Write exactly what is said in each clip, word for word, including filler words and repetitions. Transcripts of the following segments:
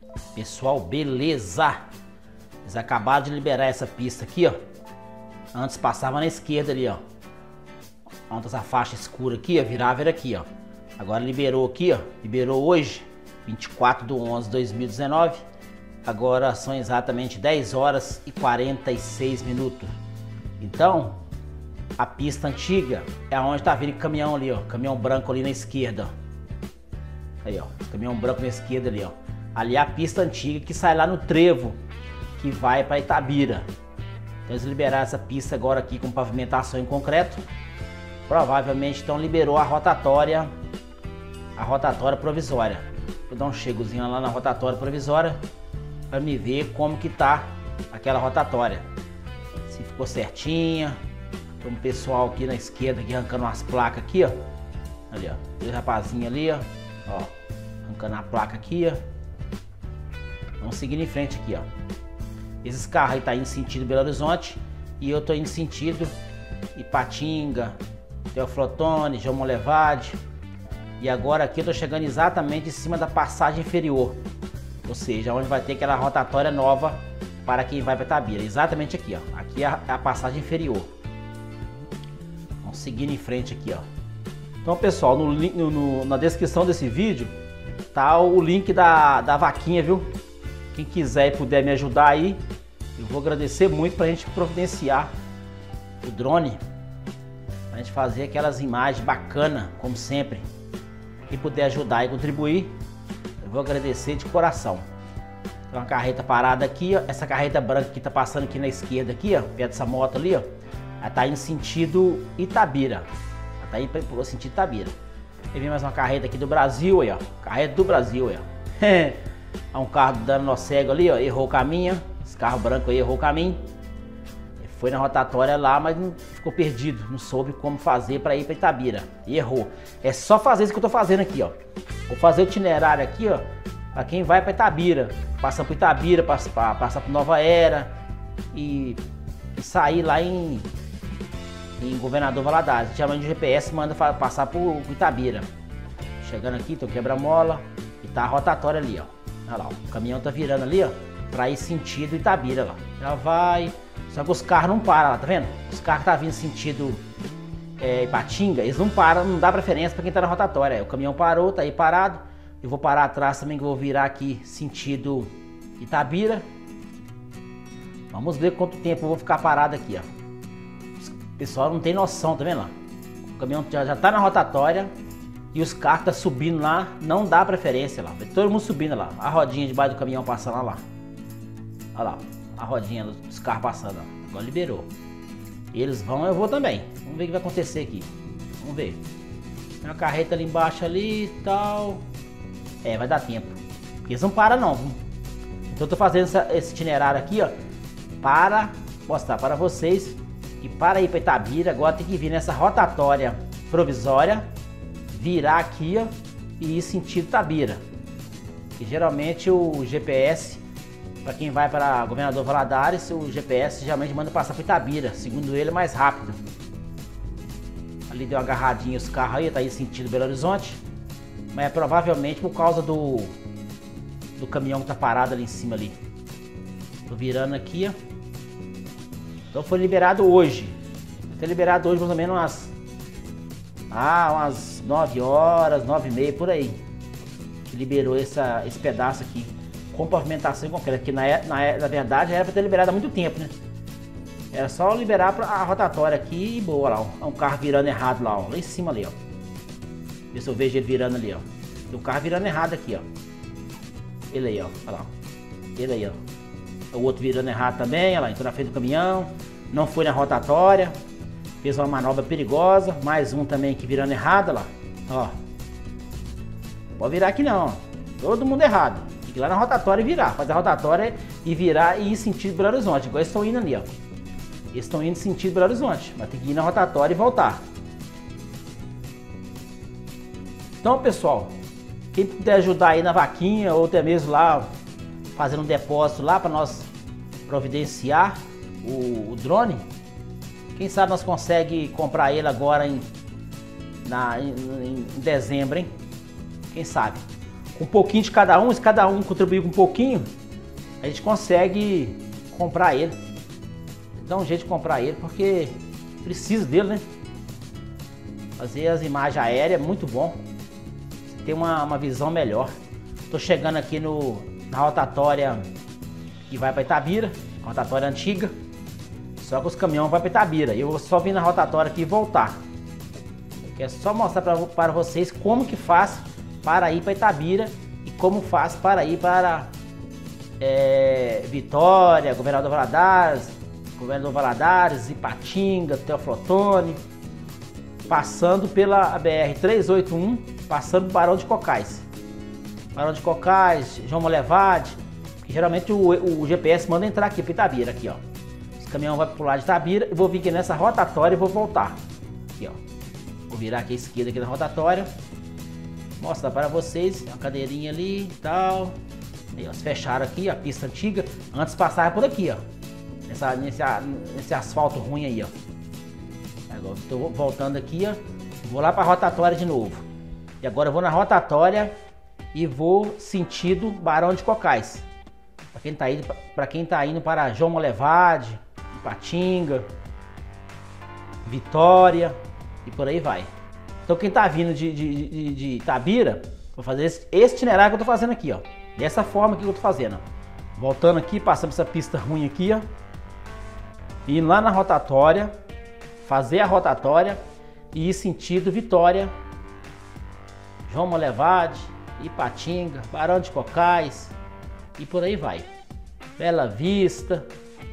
Pessoal, beleza? Eles acabaram de liberar essa pista aqui, ó. Antes passava na esquerda ali, ó. Onde essa faixa escura aqui, ó, virava era aqui, ó. Agora liberou aqui, ó. Liberou hoje, vinte e quatro de onze de dois mil e dezenove. Agora são exatamente dez horas e quarenta e seis minutos. Então, a pista antiga é onde tá vindo o caminhão ali, ó. Caminhão branco ali na esquerda, ó. Aí, ó. Caminhão branco na esquerda ali, ó. Ali é a pista antiga que sai lá no trevo, que vai para Itabira. Então eles liberaram essa pista agora aqui com pavimentação em concreto. Provavelmente então liberou a rotatória, a rotatória provisória. Vou dar um chegozinho lá na rotatória provisória para me ver como que tá aquela rotatória. Se ficou certinha. Tem um pessoal aqui na esquerda aqui arrancando umas placas aqui, ó. Ali, ó. Dois rapazinhos ali, ó. Ó, arrancando a placa aqui, ó. Vamos seguindo em frente aqui, ó. Esses carros aí tá indo sentido Belo Horizonte e eu tô indo sentido Ipatinga, Teoflotone, João Molevade. E agora aqui eu tô chegando exatamente em cima da passagem inferior, ou seja, onde vai ter aquela rotatória nova para quem vai para Itabira. Exatamente aqui, ó. Aqui é a, é a passagem inferior. Vamos seguindo em frente aqui, ó. Então, pessoal, no, no, no, na descrição desse vídeo tá o link da, da vaquinha, viu? Quem quiser e puder me ajudar aí, eu vou agradecer muito pra gente providenciar o drone, pra gente fazer aquelas imagens bacanas, como sempre. Quem puder ajudar e contribuir, eu vou agradecer de coração. Tem uma carreta parada aqui, ó. Essa carreta branca que tá passando aqui na esquerda, aqui, ó, perto dessa moto ali, ó. Ela tá indo sentido Itabira. Ela tá indo pro sentido Itabira. E vem mais uma carreta aqui do Brasil, aí, ó. Carreta do Brasil, aí, ó. Há um carro dando nó cego ali, ó, errou o caminho. Esse carro branco aí errou o caminho. Foi na rotatória lá, mas não ficou perdido. Não soube como fazer para ir para Itabira. E errou. É só fazer isso que eu tô fazendo aqui, ó. Vou fazer o itinerário aqui, ó, para quem vai para Itabira. Passar por Itabira, passar, passar por Nova Era e, e sair lá em, em Governador Valadares. Chamando de G P S, manda passar por, por Itabira. Chegando aqui, tem o quebra-mola e tá a rotatória ali, ó. Olha lá, o caminhão tá virando ali, ó, pra ir sentido Itabira lá. Já vai. Só que os carros não param lá, tá vendo? Os carros que tá vindo sentido é, Ipatinga, eles não param, não dá preferência pra quem tá na rotatória. O caminhão parou, tá aí parado. Eu vou parar atrás também, que eu vou virar aqui sentido Itabira. Vamos ver quanto tempo eu vou ficar parado aqui, ó. O pessoal não tem noção, tá vendo lá? O caminhão já, já tá na rotatória. E os carros que tá subindo lá, não dá preferência lá. Todo mundo subindo lá. A rodinha debaixo do caminhão passando lá. lá. Olha lá, a rodinha dos carros passando lá. Agora liberou. Eles vão, eu vou também. Vamos ver o que vai acontecer aqui. Vamos ver. Tem uma carreta ali embaixo ali e tal. É, vai dar tempo. Porque eles não param não. Então eu tô fazendo essa, esse itinerário aqui, ó, para mostrar para vocês que para ir para Itabira, agora tem que vir nessa rotatória provisória, virar aqui, ó, e ir sentido Itabira. E geralmente o G P S, para quem vai para Governador Valadares, o G P S geralmente manda passar para Itabira, segundo ele é mais rápido. Ali deu uma agarradinha os carros aí, tá aí sentido Belo Horizonte, mas é provavelmente por causa do do caminhão que tá parado ali em cima ali. Tô virando aqui, ó. Então foi liberado hoje. Foi liberado hoje mais ou menos umas Ah, umas nove horas, nove e meia, por aí. Que liberou essa, esse pedaço aqui. Com pavimentação concreta. Que na, na, na verdade era para ter liberado há muito tempo, né? Era só liberar pra, a rotatória aqui e boa lá, ó. Um carro virando errado lá, ó. Lá em cima ali, ó. Vê se eu vejo ele virando ali, ó. Tem um carro virando errado aqui, ó. Ele aí, ó. Olha lá. Ele aí, ó. O outro virando errado também, olha lá. Entrou na frente do caminhão. Não foi na rotatória. Fez uma manobra perigosa. Mais um também que virando errado, lá. Ó. Não pode virar aqui não, ó. Todo mundo errado. Tem que ir lá na rotatória e virar. Fazer a rotatória e virar e ir sentido Belo Horizonte. Igual eles estão indo ali, ó. Eles estão indo sentido Belo Horizonte. Mas tem que ir na rotatória e voltar. Então, pessoal, quem puder ajudar aí na vaquinha ou até mesmo lá fazendo um depósito lá para nós providenciar o, o drone, quem sabe nós conseguimos comprar ele agora em, na, em, em dezembro, hein? Quem sabe? um pouquinho de cada um, se cada um contribuir com um pouquinho, a gente consegue comprar ele. Dá um jeito de comprar ele, porque precisa dele, né? Fazer as imagens aéreas é muito bom. Você tem uma, uma visão melhor. Tô chegando aqui no, na rotatória que vai para Itabira, rotatória antiga. Só que os caminhões vão para Itabira. Eu vou só vir na rotatória aqui e voltar. Eu quero só mostrar pra, para vocês como que faz para ir para Itabira e como faz para ir para é, Vitória, Governador Valadares, Governador Valadares, Ipatinga, Teófilo Otoni, passando pela B R trezentos e oitenta e um, passando por Barão de Cocais. Barão de Cocais, João Molevade, que geralmente o, o G P S manda entrar aqui para Itabira, aqui ó. Os caminhões vão pro lado de Itabira, eu vou vir aqui nessa rotatória e vou voltar. Aqui ó. Vou virar aqui à esquerda aqui na rotatória. Mostrar para vocês, a cadeirinha ali e tal. Aí, ó, fecharam aqui a pista antiga, antes passava por aqui ó. Nessa, nesse, nesse asfalto ruim aí ó. Agora estou voltando aqui ó. Vou lá para a rotatória de novo. E agora eu vou na rotatória e vou sentido Barão de Cocais. Para quem está indo, para quem tá indo para João Molevade, Ipatinga, Vitória e por aí vai. Então quem está vindo de, de, de, de Itabira, vou fazer esse, esse itinerário que eu estou fazendo aqui, ó. Dessa forma que eu estou fazendo. Ó. Voltando aqui, passando essa pista ruim aqui, ó. Indo lá na rotatória, fazer a rotatória e ir sentido Vitória, João Molevade, Ipatinga, Barão de Cocais e por aí vai. Bela Vista.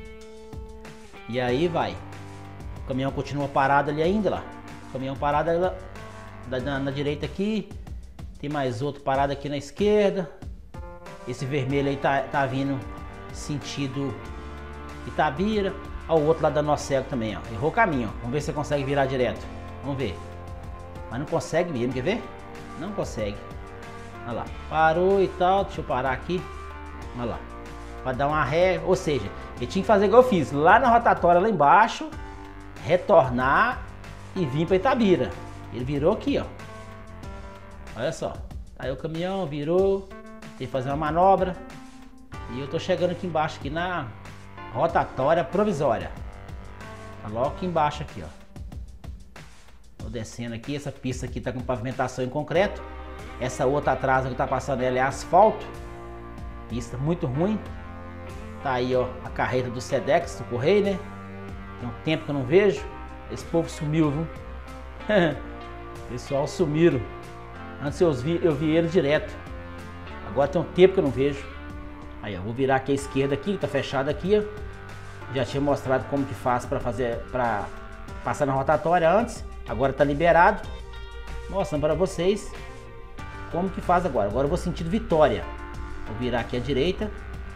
E aí vai. O caminhão continua parado ali ainda lá. O caminhão parado lá, na, na direita aqui. Tem mais outro parado aqui na esquerda. Esse vermelho aí tá, tá vindo sentido Itabira. Olha o outro lado da nossa cego também, ó. Errou o caminho, ó. Vamos ver se você consegue virar direto. Vamos ver. Mas não consegue mesmo, quer ver? Não consegue. Olha lá. Parou e tal. Deixa eu parar aqui. Olha lá. Para dar uma ré. Ou seja, ele tinha que fazer igual eu fiz. Lá na rotatória, lá embaixo. Retornar e vir para Itabira. Ele virou aqui, ó. Olha só. Aí o caminhão virou. Tem que fazer uma manobra. E eu tô chegando aqui embaixo, aqui na rotatória provisória. Tá logo aqui embaixo aqui, ó. Tô descendo aqui, essa pista aqui tá com pavimentação em concreto. Essa outra atrás que tá passando ela é asfalto. Pista muito ruim. Tá aí, ó, a carreta do Sedex, do Correio, né? Tem um tempo que eu não vejo. Esse povo sumiu, viu? Pessoal sumiram. Antes eu vi, eu vi ele direto. Agora tem um tempo que eu não vejo. Aí, ó, vou virar aqui à esquerda aqui, tá fechado aqui, ó. Já tinha mostrado como que faz para fazer, para passar na rotatória antes. Agora tá liberado. Mostrando para vocês como que faz agora. Agora eu vou sentido Vitória. Vou virar aqui à direita.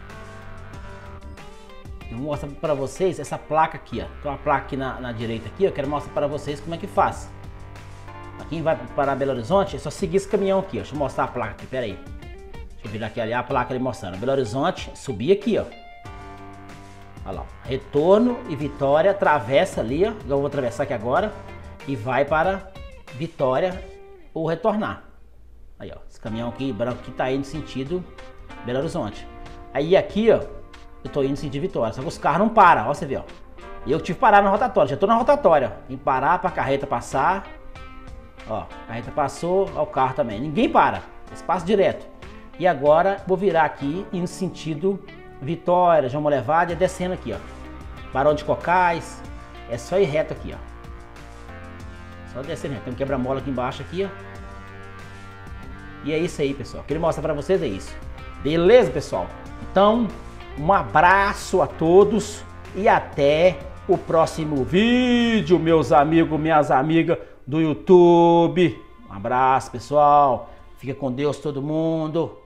Eu vou mostrar para vocês essa placa aqui, ó. Tem uma placa aqui na, na direita aqui, eu quero mostrar para vocês como é que faz. Pra quem vai para Belo Horizonte, é só seguir esse caminhão aqui, ó. Deixa eu mostrar a placa aqui, pera aí. Deixa eu virar aqui ali a placa ali mostrando. Belo Horizonte, subir aqui, ó. Olha lá, Retorno e Vitória, atravessa ali, ó. Eu vou atravessar aqui agora e vai para Vitória ou retornar. Aí, ó, esse caminhão aqui branco que tá indo sentido Belo Horizonte. Aí aqui, ó, eu tô indo sentido Vitória, só que os carros não param, ó, você vê, ó. E eu tive que parar na rotatória, já tô na rotatória, ó. Tem que parar pra carreta passar. Ó, a carreta passou, ó, o carro também. Ninguém para, eles passam direto. E agora vou virar aqui indo sentido Vitória, João Molevade, é descendo aqui, ó. Barão de Cocais, é só ir reto aqui, ó. Só descendo reto, tem um quebra-mola aqui embaixo aqui, ó. E é isso aí, pessoal. Queria mostrar pra vocês é isso. Beleza, pessoal? Então, um abraço a todos e até o próximo vídeo, meus amigos, minhas amigas do YouTube. Um abraço, pessoal. Fica com Deus todo mundo.